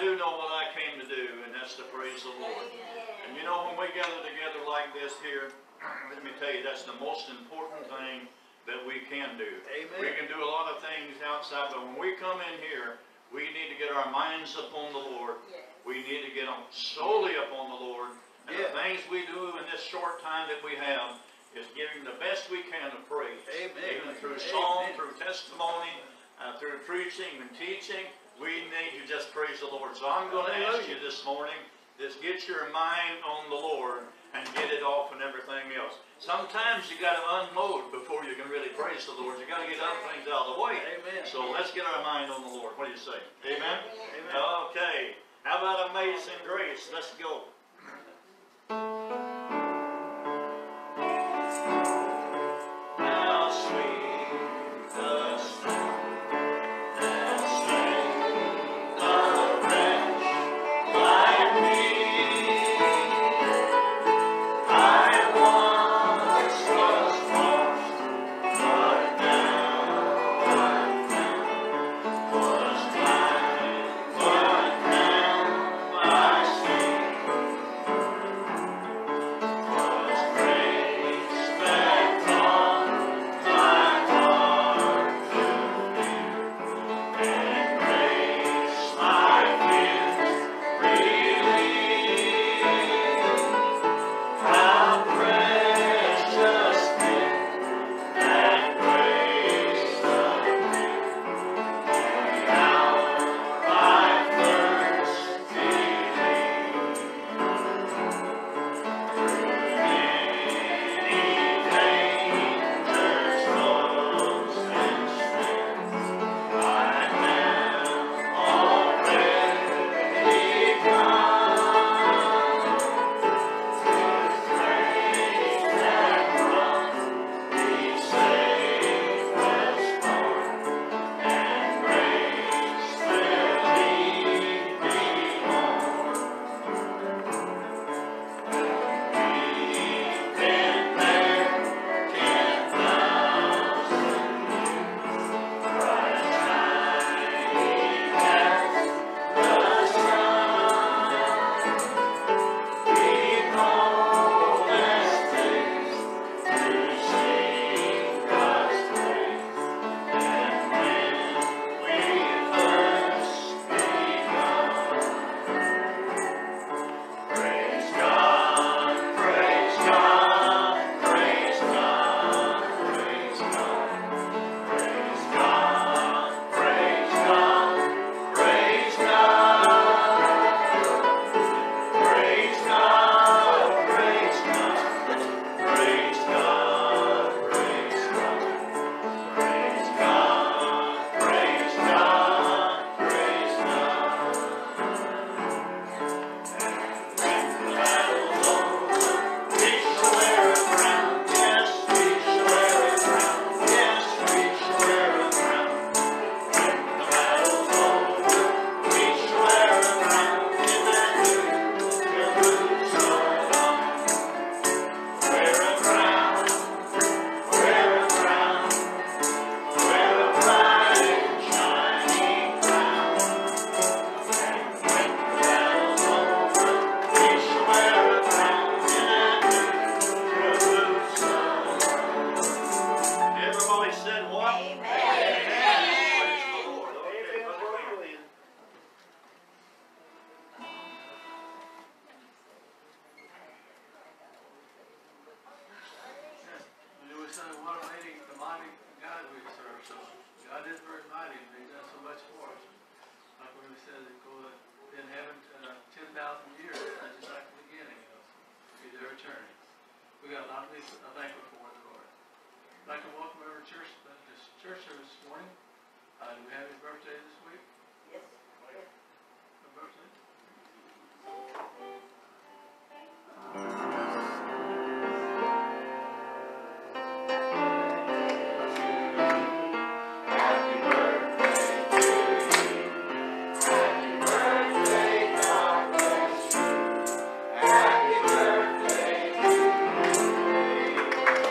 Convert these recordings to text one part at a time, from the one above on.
do know what I came to do, and that's to praise the Lord. And you know, when we gather together like this here, let me tell you, that's the most important thing that we can do. Amen. We can do a lot of things outside, but when we come in here, we need to get our minds upon the Lord. Yes. We need to get on solely upon the Lord. And the things we do in this short time that we have is giving the best we can of praise. Amen. Even through song, through testimony, through preaching and teaching, we need to just praise the Lord. So I'm going to ask you this morning, just get your mind on the Lord and get it off and everything else. Sometimes you got to unload before you can really praise the Lord. You got to get other things out of the way. Amen. So let's get our mind on the Lord. What do you say? Amen? Amen. Okay. How about Amazing Grace? Let's go. How sweet the sound that saved a wretch like me. I once was lost, but now I'm found. Was blind, but now I see. Was grace that brought my heart to thee, and grace my fears relieved. How precious did that grace appear, the hour I first believed. Through many dangers, toils, and snares, I am already come. With grace that brought me safe was born, and grace will lead me home. We've been there 10,000 years, bright shining as the sun. We've always days to sing God's praise, and when we first begun. Praise God, praise God, praise God, praise God, praise God, praise God, praise God. Praise God, praise God, praise God, praise God, praise God, praise God, praise God. And when the battle's over, we shall wear a crown. Yes, we shall wear a crown. Yes, we shall wear a crown. When the battle's over, we shall wear a crown in that new Jerusalem. Wear a crown, wear a crown, wear a bright and shining crown. And when the battle's over, we shall wear a crown in that new Jerusalem. Everybody said what? Amen. Praise the Lord. Okay, Brother William. We say, what a mighty God we serve. So God is very mighty, and He's done so much for us. Like when we said, that God in heaven 10,000 years, that's just like the beginning. He's there eternity. We got a lot of people thankful for the Lord. I'd like to welcome every church service this morning. Do we have his birthday this week? Yes. A birthday? Happy birthday to you. Happy birthday, God bless you. Happy birthday to you.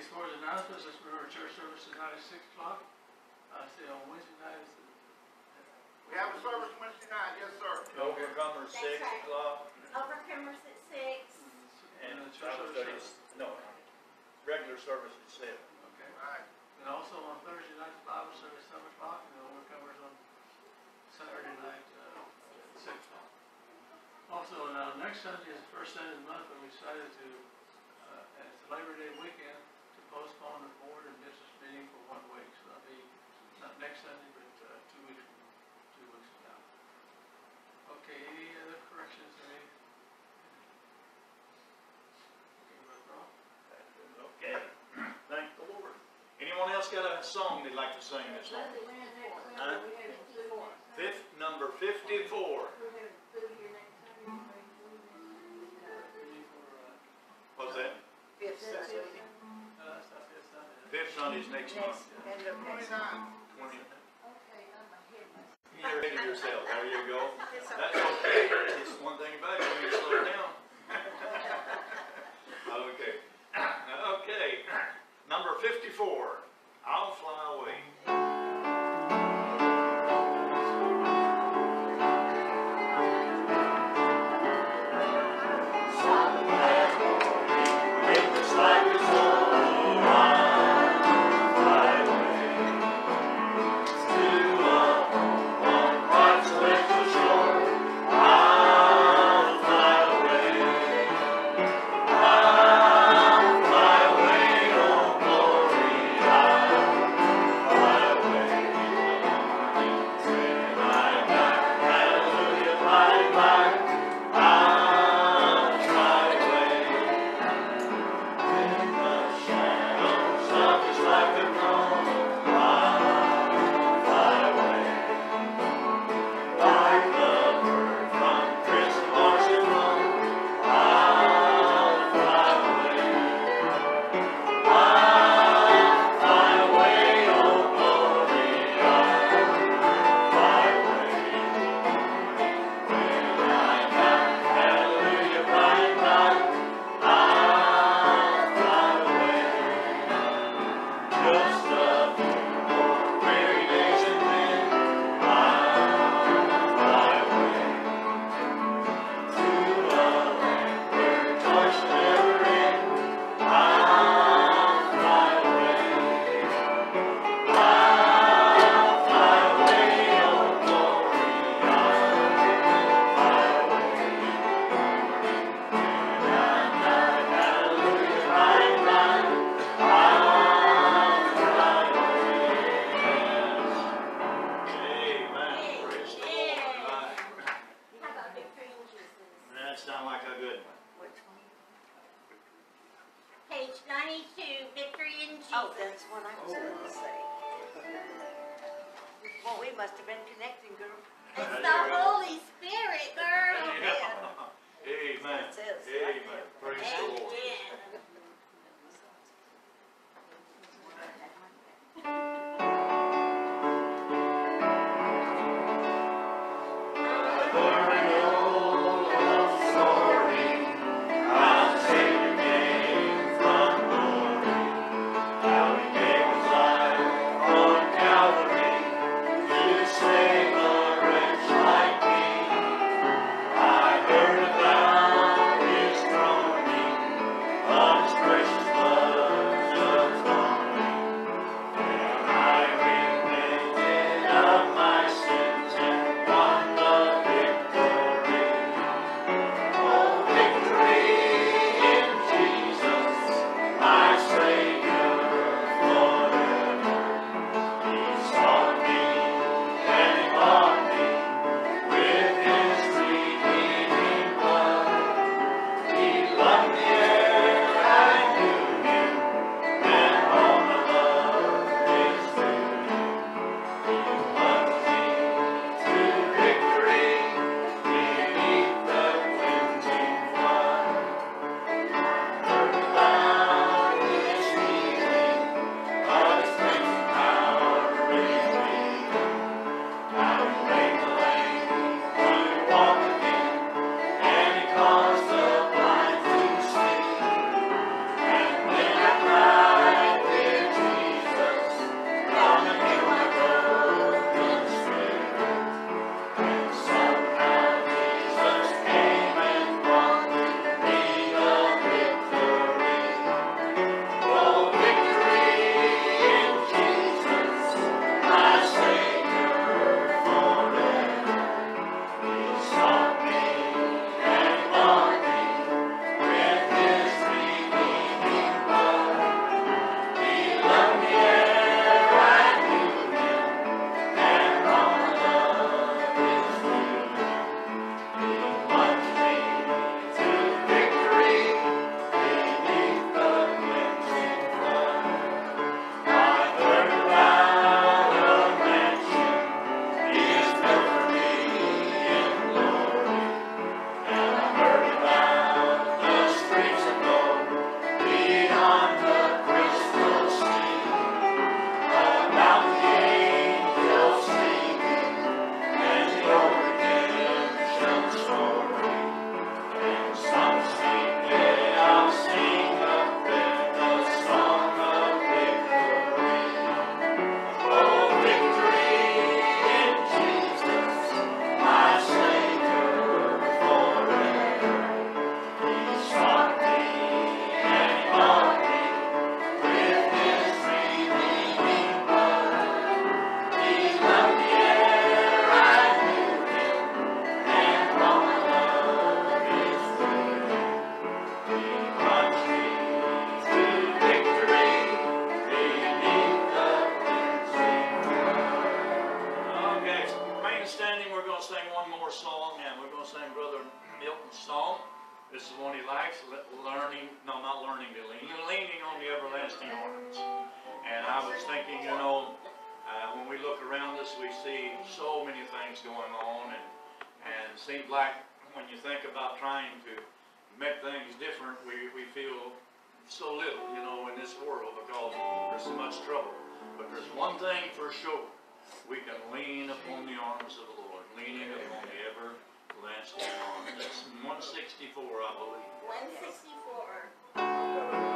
as far as announcements, let's remember church service tonight at 6 o'clock. I see on Wednesday night is We have a service Wednesday night, yes, sir. Overcomers, 6 right. o'clock. Overcomers at 6. and And the church Bible service. studies, no, regular service at 7. Okay. Right. And also on Thursday night, Bible service 7 o'clock, and the overcomers on Saturday night at 6 o'clock. Also, next Sunday is the first Sunday of the month, but we decided to, as it's Labor Day weekend, to postpone the board and business meeting for 1 week. So that'll be not next Sunday, but 2 weeks from now. Okay, any other corrections? Okay, thank the Lord. Anyone else got a song they'd like to sing this morning? Huh? Number 54. What's that? Fifth Sunday. That's not this Sunday. Fifth Sunday's next month. End of next 29. month. 20. Okay, I'm ahead myself. You're ahead of yourself. There you go. That's okay. Just one thing about it, you slow down. Okay. Okay. Number 54. I'll fly away. Page 92, Victory in Jesus. Oh, that's what I was going to say. Well, we must have been connecting, girl. It's the Holy Spirit, girl. Amen. It says right Amen. there. Praise the Lord. Amen. I heard about his lasting arms. And I was thinking, you know, when we look around us, we see so many things going on, and it seems like when you think about trying to make things different, we feel so little, you know, in this world because there's so much trouble. But there's one thing for sure. We can lean upon the arms of the Lord, leaning upon the everlasting arms. That's 164, I believe. 164.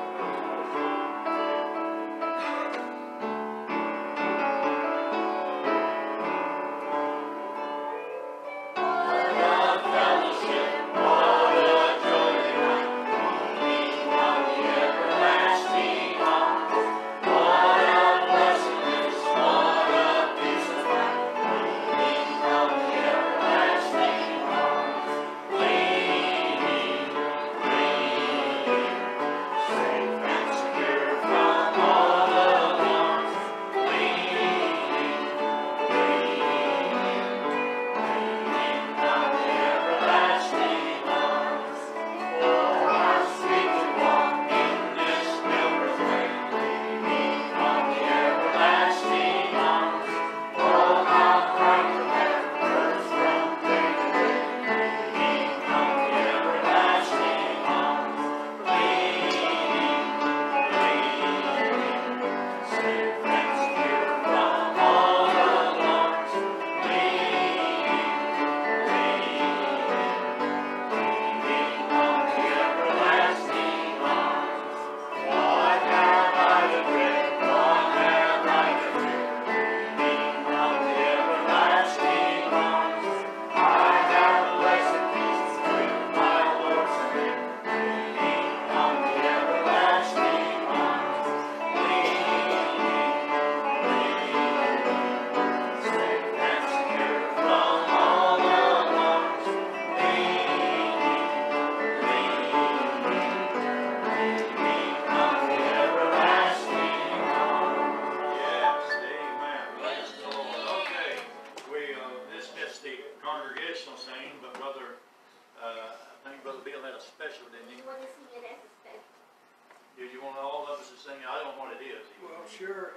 Sure.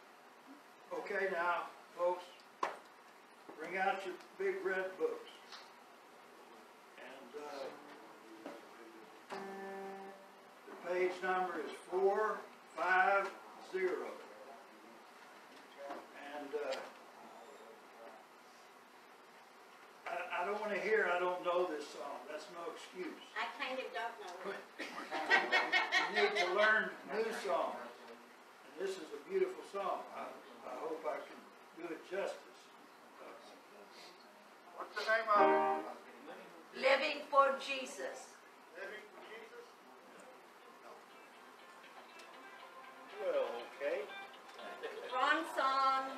Okay now, folks, bring out your big red books. And the page number is 450. And I don't want to hear, I don't know this song. That's no excuse. I kind of don't know it. You need to learn new songs. This is a beautiful song. I hope I can do it justice. What's the name of it? Living for Jesus. Living for Jesus? Well, okay. Wrong song.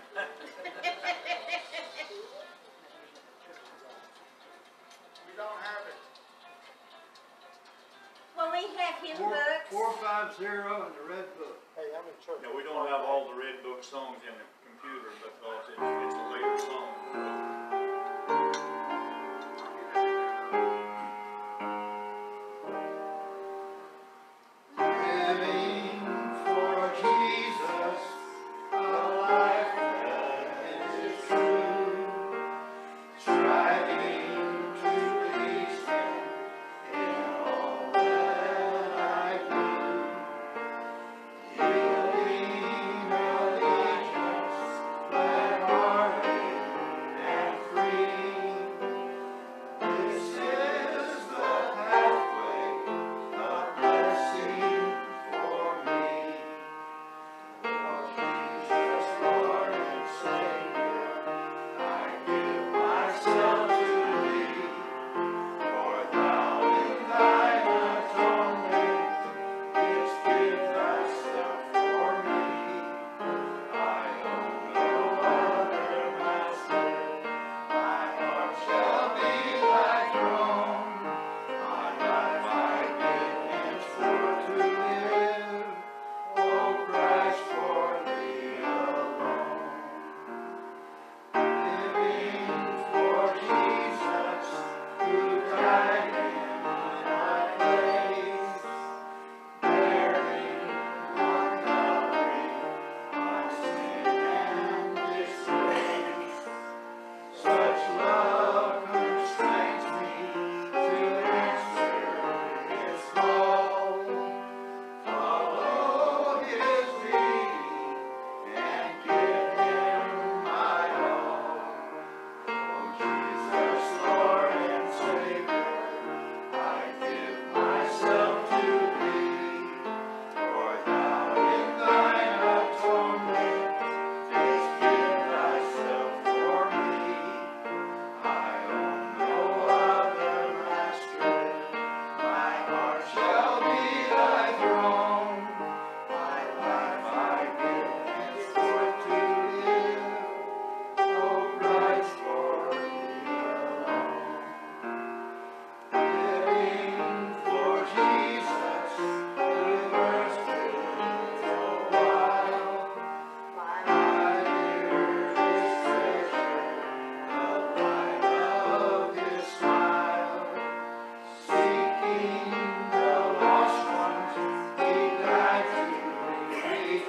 We don't have it. Well, we have hymn books. 450 in the red book. Hey, I'm in church. Now, we don't have all the Red Book songs in the computer because it's a later song. Living for Jesus, a life that is true, striving to please Him in all that I do, yielding allegiance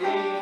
He